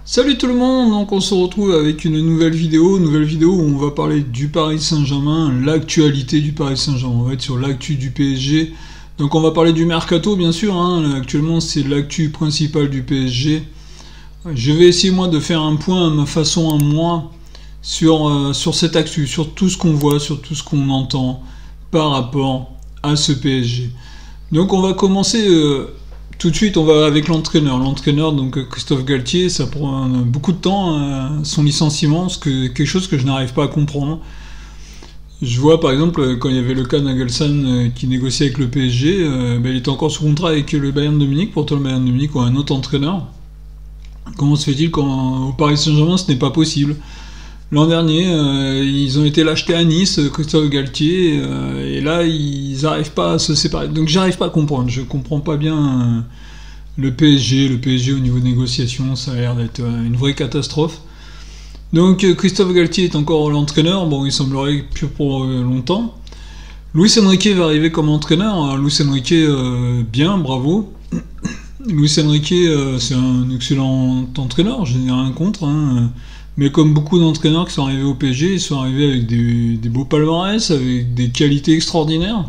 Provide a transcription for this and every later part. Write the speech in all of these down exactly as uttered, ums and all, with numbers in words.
Salut tout le monde, donc on se retrouve avec une nouvelle vidéo, nouvelle vidéo où on va parler du Paris Saint-Germain, l'actualité du Paris Saint-Germain, on va être sur l'actu du P S G, donc on va parler du Mercato bien sûr, hein. Actuellement c'est l'actu principale du P S G. Je vais essayer moi de faire un point à ma façon à moi sur, euh, sur cette actu, sur tout ce qu'on voit, sur tout ce qu'on entend par rapport à ce P S G. Donc on va commencer... Euh, Tout de suite, on va avec l'entraîneur. L'entraîneur, donc Christophe Galtier, ça prend beaucoup de temps, euh, son licenciement, ce que, quelque chose que je n'arrive pas à comprendre. Je vois par exemple, quand il y avait le cas Nagelsmann euh, qui négociait avec le P S G, euh, ben, il était encore sous contrat avec le Bayern de Munich, pourtant le Bayern de Munich ou un autre entraîneur. Comment se fait-il qu'au Paris Saint-Germain, ce n'est pas possible? L'an dernier, euh, ils ont été l'acheter à Nice, Christophe Galtier, euh, et là, ils n'arrivent pas à se séparer. Donc, j'arrive pas à comprendre. Je comprends pas bien euh, le P S G. Le P S G, au niveau de négociation, ça a l'air d'être euh, une vraie catastrophe. Donc, euh, Christophe Galtier est encore l'entraîneur. Bon, il semblerait plus pour euh, longtemps. Luis Enrique va arriver comme entraîneur. Alors, Luis Enrique, euh, bien, bravo. Luis Enrique, euh, c'est un excellent entraîneur, je n'ai rien contre, hein. Mais comme beaucoup d'entraîneurs qui sont arrivés au P S G, ils sont arrivés avec des, des beaux palmarès, avec des qualités extraordinaires.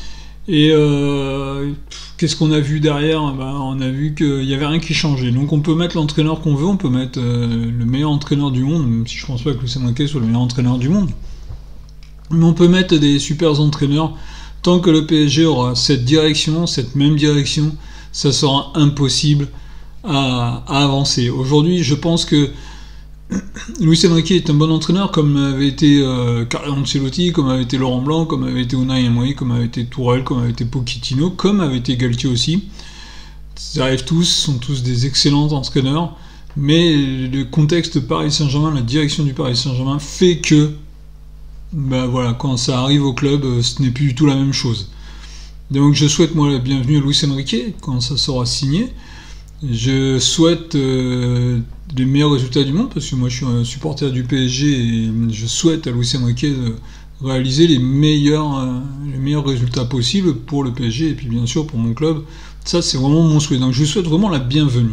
Et euh, qu'est-ce qu'on a vu derrière? Ben, on a vu qu'il n'y avait rien qui changeait. Donc on peut mettre l'entraîneur qu'on veut, on peut mettre euh, le meilleur entraîneur du monde, même si je pense pas que Luis Enrique soit le meilleur entraîneur du monde. Mais on peut mettre des super entraîneurs. Tant que le P S G aura cette direction, cette même direction, ça sera impossible à, à avancer. Aujourd'hui, je pense que Luis Enrique est un bon entraîneur, comme avait été euh, Carlo Ancelotti, comme avait été Laurent Blanc, comme avait été Unai Emery, comme avait été Tourelle, comme avait été Pochettino, comme avait été Galtier aussi. Ils arrivent tous, sont tous des excellents entraîneurs, mais le contexte Paris Saint-Germain, la direction du Paris Saint-Germain fait que, ben voilà, quand ça arrive au club, ce n'est plus du tout la même chose. Donc je souhaite moi la bienvenue à Luis Enrique quand ça sera signé. Je souhaite euh, les meilleurs résultats du monde, parce que moi je suis un supporter du P S G et je souhaite à Luis Enrique de réaliser les meilleurs, euh, les meilleurs résultats possibles pour le P S G et puis bien sûr pour mon club. Ça c'est vraiment mon souhait, donc je lui souhaite vraiment la bienvenue.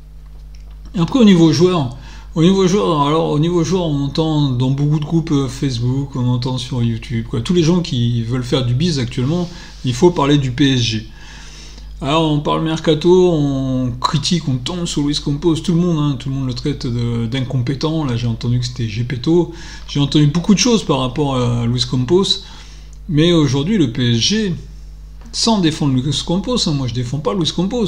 Et après au niveau joueur, au niveau joueur, alors au niveau joueur on entend dans beaucoup de groupes Facebook, on entend sur YouTube, quoi. Tous les gens qui veulent faire du biz actuellement, il faut parler du P S G. Alors on parle mercato, on critique, on tombe sur Luis Campos, tout le monde, hein, tout le monde le traite d'incompétent. Là j'ai entendu que c'était Gepetto, j'ai entendu beaucoup de choses par rapport à Luis Campos, mais aujourd'hui le P S G, sans défendre Luis Campos, hein, moi je défends pas Luis Campos,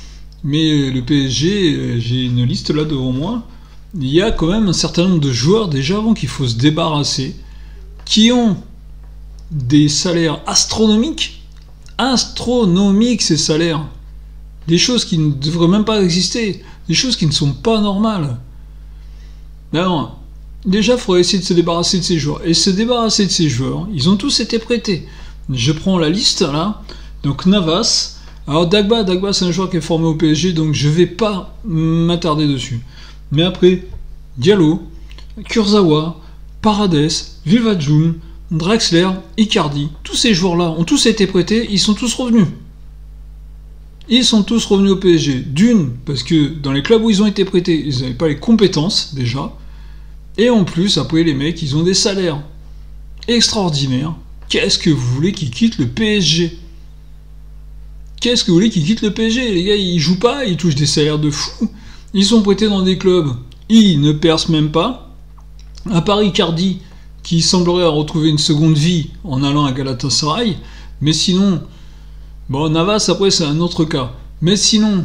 mais le P S G, j'ai une liste là devant moi, il y a quand même un certain nombre de joueurs déjà avant qu'il faut se débarrasser, qui ont des salaires astronomiques, astronomiques ces salaires, des choses qui ne devraient même pas exister, des choses qui ne sont pas normales. Alors, déjà, il faudrait essayer de se débarrasser de ces joueurs. Et se débarrasser de ces joueurs, ils ont tous été prêtés. Je prends la liste là, donc Navas. Alors Dagba, Dagba c'est un joueur qui est formé au P S G, donc je vais pas m'attarder dessus. Mais après, Diallo, Kurzawa, Paredes, Vivadjoun, Draxler, Icardi, tous ces joueurs-là ont tous été prêtés, ils sont tous revenus. Ils sont tous revenus au P S G. D'une, parce que dans les clubs où ils ont été prêtés, ils n'avaient pas les compétences, déjà. Et en plus, après, les mecs, ils ont des salaires extraordinaires. Qu'est-ce que vous voulez qu'ils quittent le P S G? Qu'est-ce que vous voulez qu'ils quittent le P S G? Les gars, ils jouent pas, ils touchent des salaires de fous. Ils sont prêtés dans des clubs, ils ne percent même pas. À part Icardi, qui semblerait retrouver une seconde vie en allant à Galatasaray, mais sinon, bon, Navas, après, c'est un autre cas. Mais sinon,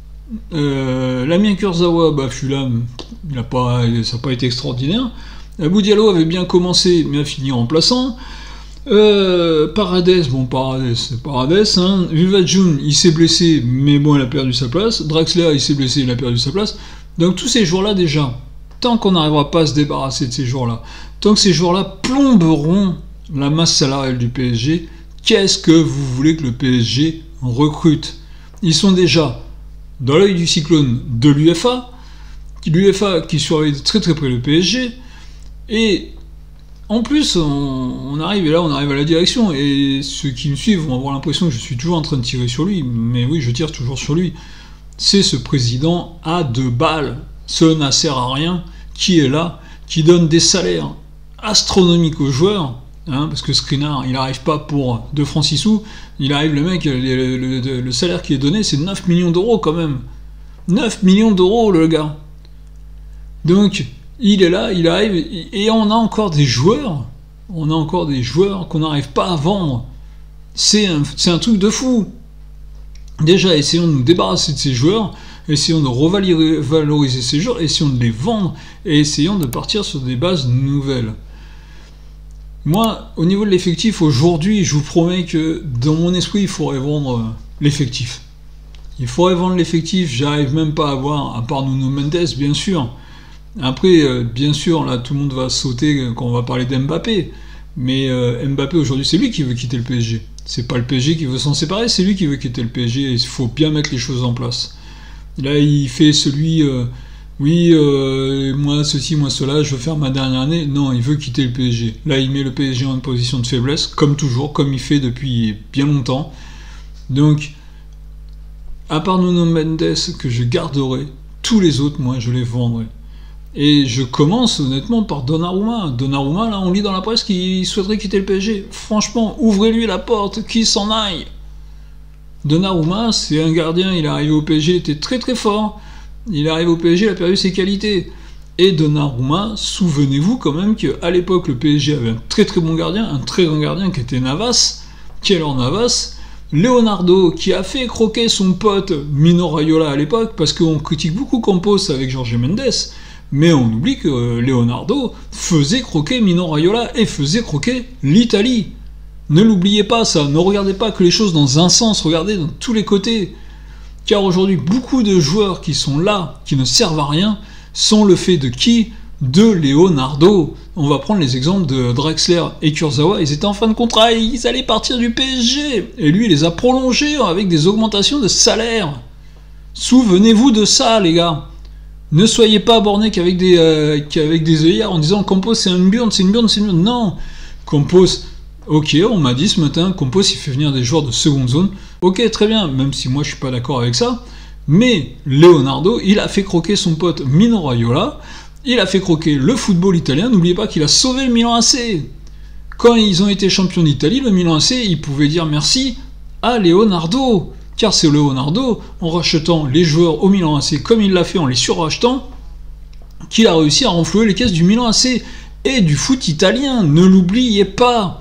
euh, Lamine Kurzawa, bah, Fulham, il a pas, ça n'a pas été extraordinaire. Abou Diallo avait bien commencé, mais a fini remplaçant. Euh, Paredes, bon, Paredes, c'est Paredes, hein. Vivadjoun, il s'est blessé, mais bon, il a perdu sa place. Draxler, il s'est blessé, il a perdu sa place. Donc, tous ces joueurs-là, déjà, tant qu'on n'arrivera pas à se débarrasser de ces joueurs-là, tant que ces joueurs-là plomberont la masse salariale du P S G, qu'est-ce que vous voulez que le P S G recrute? Ils sont déjà dans l'œil du cyclone de l'U F A, l'U F A qui surveille de très très près le P S G, et en plus, on, on arrive, et là on arrive à la direction, et ceux qui me suivent vont avoir l'impression que je suis toujours en train de tirer sur lui, mais oui, je tire toujours sur lui. C'est ce président à deux balles. ce Nasser à rien, qui est là, qui donne des salaires astronomiques aux joueurs, hein, parce que Skriniar, il n'arrive pas pour deux francs six sous, il arrive, le mec, le, le, le, le salaire qui est donné, c'est neuf millions d'euros quand même. neuf millions d'euros, le gars. Donc, il est là, il arrive, et on a encore des joueurs, on a encore des joueurs qu'on n'arrive pas à vendre. C'est un, c'est un truc de fou. Déjà, essayons de nous débarrasser de ces joueurs, essayons de revaloriser ces joueurs, essayons de les vendre, et essayons de partir sur des bases nouvelles. Moi, au niveau de l'effectif, aujourd'hui, je vous promets que dans mon esprit, il faudrait vendre l'effectif. Il faudrait vendre l'effectif, j'arrive même pas à voir, à part Nuno Mendes, bien sûr. Après, euh, bien sûr, là, tout le monde va sauter quand on va parler d'Mbappé. Mais euh, Mbappé, aujourd'hui, c'est lui qui veut quitter le P S G. C'est pas le P S G qui veut s'en séparer, c'est lui qui veut quitter le P S G. Il faut bien mettre les choses en place. Là, il fait celui... Euh, oui, euh, moi ceci, moi cela, je veux faire ma dernière année. Non, il veut quitter le P S G. Là, il met le P S G en position de faiblesse, comme toujours, comme il fait depuis bien longtemps. Donc, à part Nuno Mendes, que je garderai, tous les autres, moi, je les vendrai. Et je commence honnêtement par Donnarumma. Donnarumma, là, on lit dans la presse qu'il souhaiterait quitter le P S G. Franchement, ouvrez-lui la porte, qu'il s'en aille. Donnarumma, c'est un gardien, il est arrivé au P S G, il était très très fort. Il est arrivé au P S G, il a perdu ses qualités. Et Donnarumma, souvenez-vous quand même qu'à l'époque, le P S G avait un très très bon gardien, un très grand gardien qui était Navas. Keylor Navas. Leonardo, qui a fait croquer son pote Mino Raiola à l'époque, parce qu'on critique beaucoup Campos avec Jorge Mendes. Mais on oublie que Leonardo faisait croquer Mino Raiola et faisait croquer l'Italie. Ne l'oubliez pas ça, ne regardez pas que les choses dans un sens, regardez dans tous les côtés. Car aujourd'hui, beaucoup de joueurs qui sont là, qui ne servent à rien, sont le fait de qui? De Leonardo. On va prendre les exemples de Drexler et Kurzawa, ils étaient en fin de contrat, et ils allaient partir du P S G. Et lui, il les a prolongés avec des augmentations de salaire. Souvenez-vous de ça, les gars. Ne soyez pas bornés qu'avec des, euh, qu'avec des œillères en disant Campos c'est une burne, c'est une burne, c'est une burne. Non, Campos, ok, on m'a dit ce matin, Campos il fait venir des joueurs de seconde zone. Ok, très bien, même si moi je suis pas d'accord avec ça. Mais Leonardo, il a fait croquer son pote Mino Raiola, il a fait croquer le football italien. N'oubliez pas qu'il a sauvé le Milan A C. Quand ils ont été champions d'Italie, le Milan A C, il pouvait dire merci à Leonardo. Car c'est Leonardo, en rachetant les joueurs au Milan A C comme il l'a fait en les surrachetant, qu'il a réussi à renflouer les caisses du Milan A C et du foot italien, ne l'oubliez pas.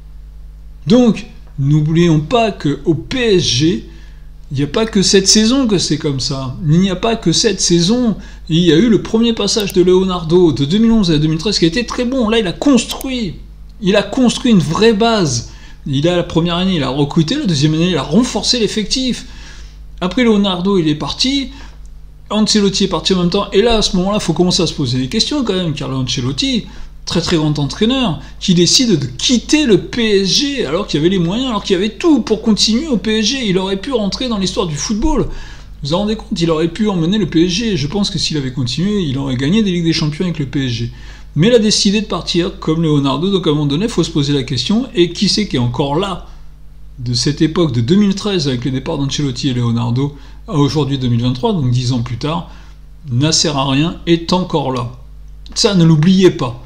Donc, n'oublions pas qu'au P S G, il n'y a pas que cette saison que c'est comme ça. Il n'y a pas que cette saison. Il y a eu le premier passage de Leonardo de deux mille onze à deux mille treize qui a été très bon. Là, il a construit. Il a construit une vraie base. Il a la première année, il a recruté, la deuxième année, il a renforcé l'effectif. Après Leonardo, il est parti, Ancelotti est parti en même temps, et là, à ce moment-là, il faut commencer à se poser des questions quand même, car Ancelotti, très très grand entraîneur, qui décide de quitter le P S G, alors qu'il y avait les moyens, alors qu'il y avait tout pour continuer au P S G, il aurait pu rentrer dans l'histoire du football. Vous vous rendez compte, il aurait pu emmener le P S G, je pense que s'il avait continué, il aurait gagné des Ligues des Champions avec le P S G. Mais il a décidé de partir, comme Leonardo, donc à un moment donné, il faut se poser la question, et qui c'est qui est encore là, de cette époque de deux mille treize, avec les départs d'Ancelotti et Leonardo, à aujourd'hui deux mille vingt-trois, donc dix ans plus tard, Nasser à rien est encore là. Ça, ne l'oubliez pas.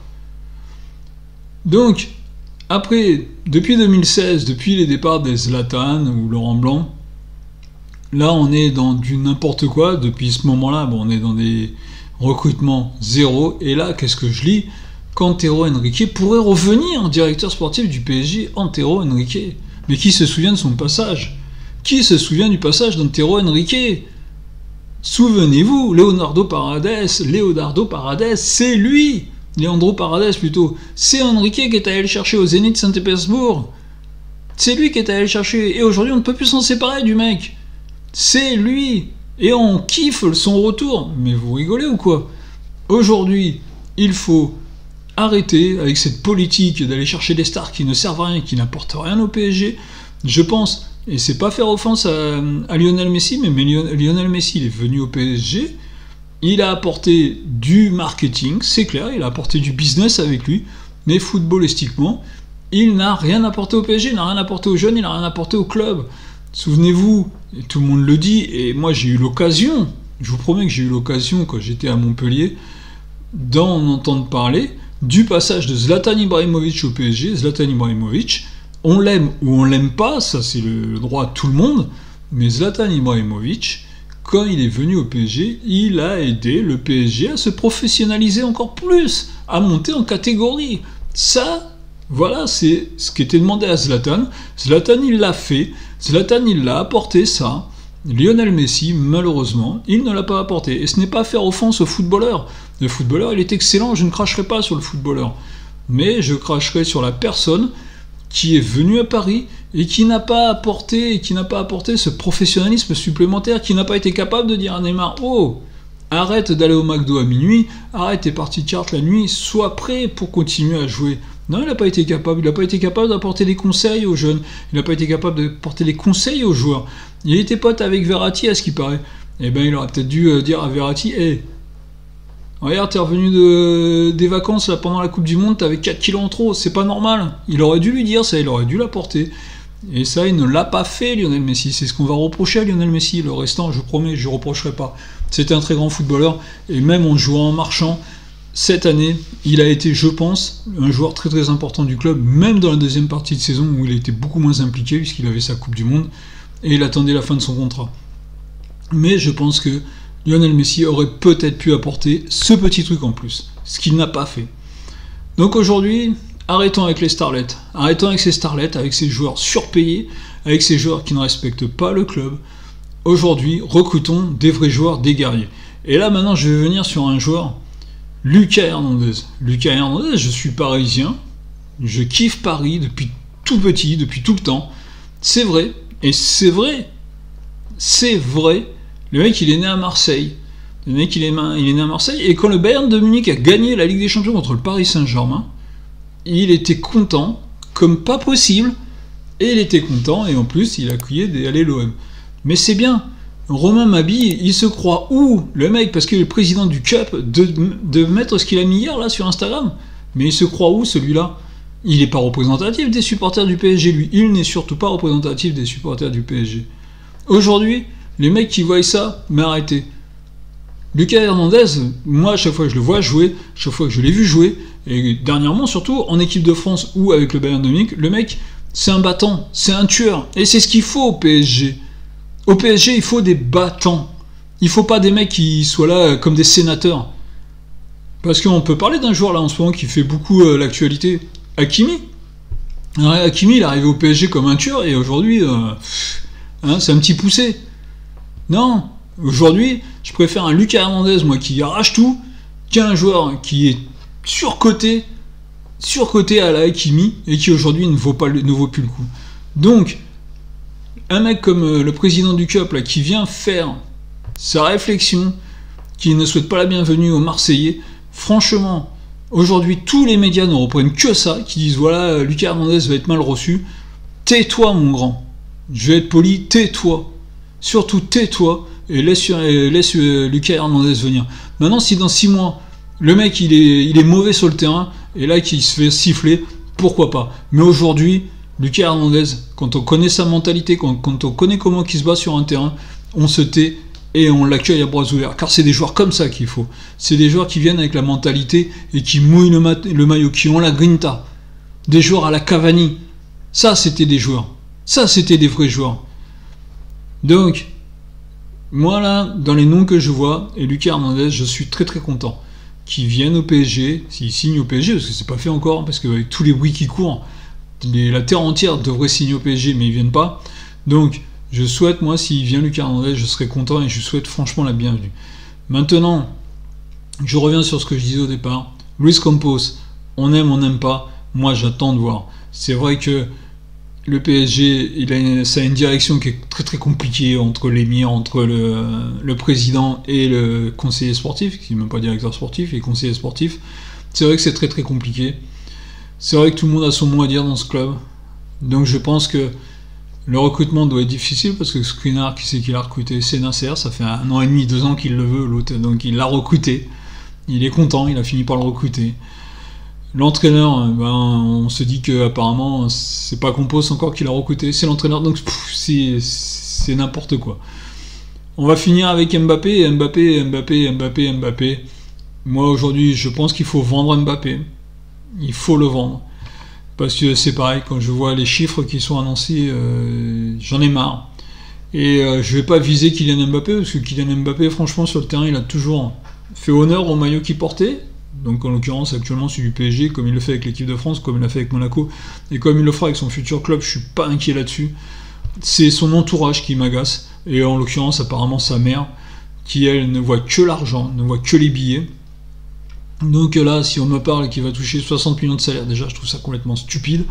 Donc, après, depuis deux mille seize, depuis les départs des Zlatan ou Laurent Blanc, là, on est dans du n'importe quoi, depuis ce moment-là, bon, on est dans des... recrutement zéro, et là, qu'est-ce que je lis? Qu'Antero Henrique pourrait revenir directeur sportif du P S G. Antero Henrique. Mais qui se souvient de son passage? Qui se souvient du passage d'Antero Henrique? Souvenez-vous, Leonardo Paredes, Leonardo Paredes, c'est lui, Leandro Paredes plutôt, c'est Henrique qui est allé le chercher au Zénith Saint-Pétersbourg. C'est lui qui est allé le chercher, et aujourd'hui on ne peut plus s'en séparer du mec. C'est lui. Et on kiffe son retour. Mais vous rigolez ou quoi? Aujourd'hui, il faut arrêter avec cette politique d'aller chercher des stars qui ne servent à rien, qui n'apportent rien au P S G. Je pense, et c'est pas faire offense à, à Lionel Messi, mais, mais Lionel Messi, il est venu au P S G, il a apporté du marketing, c'est clair, il a apporté du business avec lui, mais footballistiquement, il n'a rien apporté au P S G, il n'a rien apporté aux jeunes, il n'a rien apporté au club. Souvenez-vous, et tout le monde le dit, et moi j'ai eu l'occasion je vous promets que j'ai eu l'occasion, quand j'étais à Montpellier, d'en entendre parler du passage de Zlatan Ibrahimovic au P S G. Zlatan Ibrahimovic, on l'aime ou on l'aime pas, ça c'est le droit de tout le monde, mais Zlatan Ibrahimovic, quand il est venu au P S G, il a aidé le P S G à se professionnaliser encore plus, à monter en catégorie. Ça, voilà, c'est ce qui était demandé à Zlatan. Zlatan, il l'a fait. Zlatan, il l'a apporté, ça. Lionel Messi, malheureusement, il ne l'a pas apporté. Et ce n'est pas faire offense au footballeur. Le footballeur, il est excellent, je ne cracherai pas sur le footballeur. Mais je cracherai sur la personne qui est venue à Paris et qui n'a pas apporté, qui n'a pas apporté ce professionnalisme supplémentaire, qui n'a pas été capable de dire à Neymar, oh, arrête d'aller au McDo à minuit, arrête tes parties de cartes la nuit, sois prêt pour continuer à jouer. Non, il n'a pas été capable. Il n'a pas été capable d'apporter des conseils aux jeunes. Il n'a pas été capable d'apporter des conseils aux joueurs. Il était pote avec Verratti, à ce qui paraît. Eh bien, il aurait peut-être dû euh, dire à Verratti, hé, hey, regarde, t'es revenu de, des vacances là, pendant la Coupe du Monde, t'avais quatre kilos en trop, c'est pas normal. Il aurait dû lui dire ça, il aurait dû l'apporter. Et ça, il ne l'a pas fait, Lionel Messi. C'est ce qu'on va reprocher à Lionel Messi. Le restant, je promets, je ne reprocherai pas. C'était un très grand footballeur, et même en jouant en marchant, cette année, il a été, je pense, un joueur très très important du club, même dans la deuxième partie de saison où il était beaucoup moins impliqué puisqu'il avait sa Coupe du Monde et il attendait la fin de son contrat. Mais je pense que Lionel Messi aurait peut-être pu apporter ce petit truc en plus, ce qu'il n'a pas fait. Donc aujourd'hui, arrêtons avec les starlets, arrêtons avec ces starlets, avec ces joueurs surpayés, avec ces joueurs qui ne respectent pas le club. Aujourd'hui, recrutons des vrais joueurs, des guerriers. Et là maintenant, je vais venir sur un joueur, Lucas Hernandez. Lucas Hernandez, je suis parisien, je kiffe Paris depuis tout petit, depuis tout le temps. C'est vrai, et c'est vrai, c'est vrai, le mec il est né à Marseille. Le mec il est, il est né à Marseille, et quand le Bayern de Munich a gagné la Ligue des Champions contre le Paris Saint-Germain, il était content, comme pas possible, et il était content, et en plus il a crié d'aller l'O M. Mais c'est bien. Romain Mabille, il se croit où, le mec, parce qu'il est le président du Cup, de, de mettre ce qu'il a mis hier là sur Instagram. Mais il se croit où, celui-là? Il n'est pas représentatif des supporters du P S G, lui. Il n'est surtout pas représentatif des supporters du P S G. Aujourd'hui, les mecs qui voient ça, mais arrêtez. Lucas Hernandez, moi, à chaque fois que je le vois jouer, chaque fois que je l'ai vu jouer, et dernièrement surtout, en équipe de France ou avec le Bayern de Munich, le mec, c'est un battant, c'est un tueur. Et c'est ce qu'il faut au P S G. Au P S G, il faut des battants. Il ne faut pas des mecs qui soient là comme des sénateurs. Parce qu'on peut parler d'un joueur là en ce moment qui fait beaucoup euh, l'actualité. Hakimi. Alors, Hakimi, il est arrivé au P S G comme un tueur et aujourd'hui, euh, hein, c'est un petit poussé. Non, aujourd'hui, je préfère un Lucas Hernandez, moi, qui arrache tout, qu'un joueur qui est surcoté, surcoté à la Hakimi et qui aujourd'hui ne vaut pas, ne vaut plus le coup. Donc, un mec comme euh, le président du Cup là, qui vient faire sa réflexion, qui ne souhaite pas la bienvenue aux Marseillais, franchement, aujourd'hui tous les médias ne reprennent que ça, qui disent voilà, Lucas Hernandez va être mal reçu. Tais-toi mon grand, je vais être poli, tais-toi. Surtout tais-toi et laisse, et laisse euh, Lucas Hernandez venir. Maintenant, si dans six mois, le mec il est, il est mauvais sur le terrain, et là qu'il se fait siffler, pourquoi pas. Mais aujourd'hui, Lucas Hernandez, quand on connaît sa mentalité, quand, quand on connaît comment il se bat sur un terrain, on se tait et on l'accueille à bras ouverts. Car c'est des joueurs comme ça qu'il faut. C'est des joueurs qui viennent avec la mentalité et qui mouillent le, ma le maillot, qui ont la grinta. Des joueurs à la Cavani. Ça, c'était des joueurs. Ça, c'était des vrais joueurs. Donc, moi là, dans les noms que je vois, et Lucas Hernandez, je suis très très content qu'il vienne au P S G, s'il signe au P S G, parce que c'est pas fait encore, parce qu'avec tous les bruits qui courent, les, la terre entière devrait signer au P S G, mais ils viennent pas. Donc, je souhaite, moi, s'il vient Lucas Hernandez, je serai content et je souhaite franchement la bienvenue. Maintenant, je reviens sur ce que je disais au départ. Luis Campos, on aime, on n'aime pas. Moi, j'attends de voir. C'est vrai que le P S G, il a, ça a une direction qui est très très compliquée entre l'émir, entre le, le président et le conseiller sportif, qui n'est même pas directeur sportif, et conseiller sportif. C'est vrai que c'est très très compliqué. C'est vrai que tout le monde a son mot à dire dans ce club. Donc je pense que le recrutement doit être difficile, parce que Skriniar, qui c'est qu'il a recruté? C'est Nasser, ça fait un an et demi, deux ans qu'il le veut, l'autre, donc il l'a recruté. Il est content, il a fini par le recruter. L'entraîneur, ben, on se dit qu'apparemment, c'est pas Campos encore qui l'a recruté, c'est l'entraîneur, donc c'est n'importe quoi. On va finir avec Mbappé, Mbappé, Mbappé, Mbappé, Mbappé. Moi aujourd'hui, je pense qu'il faut vendre Mbappé. Il faut le vendre. Parce que c'est pareil, quand je vois les chiffres qui sont annoncés, euh, j'en ai marre. Et euh, je vais pas viser Kylian Mbappé, parce que Kylian Mbappé, franchement, sur le terrain, il a toujours fait honneur au maillot qu'il portait. Donc en l'occurrence, actuellement, c'est du P S G, comme il le fait avec l'équipe de France, comme il l'a fait avec Monaco, et comme il le fera avec son futur club, je suis pas inquiet là-dessus. C'est son entourage qui m'agace, et en l'occurrence, apparemment, sa mère, qui, elle, ne voit que l'argent, ne voit que les billets. Donc là, si on me parle qu'il va toucher soixante millions de salaire, déjà je trouve ça complètement stupide.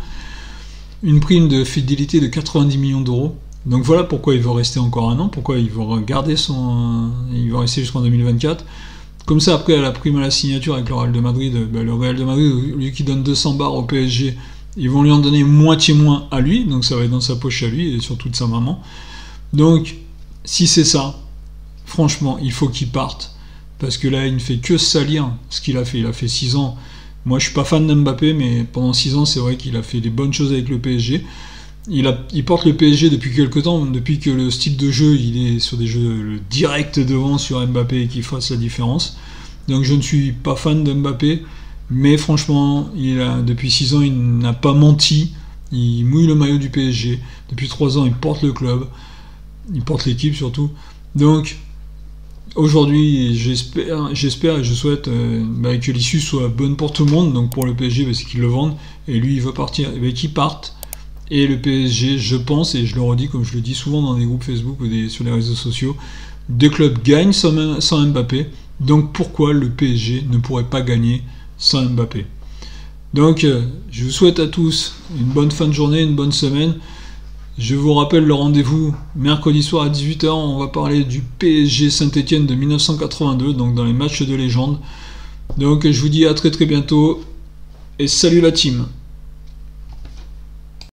Une prime de fidélité de quatre-vingt-dix millions d'euros. Donc voilà pourquoi il va rester encore un an, pourquoi il va garder son... il va rester jusqu'en deux mille vingt-quatre. Comme ça, après, à la prime à la signature avec le Real de Madrid, ben, le Real de Madrid, lui qui donne deux cents bars au P S G, ils vont lui en donner moitié moins à lui, donc ça va être dans sa poche à lui, et surtout de sa maman. Donc, si c'est ça, franchement, il faut qu'il parte. Parce que là, il ne fait que salir ce qu'il a fait. Il a fait six ans. Moi, je suis pas fan d'Mbappé, mais pendant six ans, c'est vrai qu'il a fait des bonnes choses avec le P S G. Il, a, il porte le P S G depuis quelques temps, depuis que le style de jeu, il est sur des jeux directs devant sur Mbappé et qu'il fasse la différence. Donc, je ne suis pas fan d'Mbappé, mais franchement, il a, depuis six ans, il n'a pas menti. Il mouille le maillot du P S G. Depuis trois ans, il porte le club. Il porte l'équipe surtout. Donc, aujourd'hui, j'espère, j'espère et je souhaite euh, bah, que l'issue soit bonne pour tout le monde. Donc pour le P S G, bah, c'est qu'ils le vendent. Et lui, il veut partir. Et bah, qu'il parte. Et le P S G, je pense, et je le redis comme je le dis souvent dans des groupes Facebook ou des, sur les réseaux sociaux, deux clubs gagnent sans, sans Mbappé. Donc pourquoi le P S G ne pourrait pas gagner sans Mbappé? Donc euh, je vous souhaite à tous une bonne fin de journée, une bonne semaine. Je vous rappelle le rendez-vous mercredi soir à dix-huit heures, on va parler du P S G Saint-Etienne de mille neuf cent quatre-vingt-deux, donc dans les matchs de légende. Donc je vous dis à très très bientôt, et salut la team!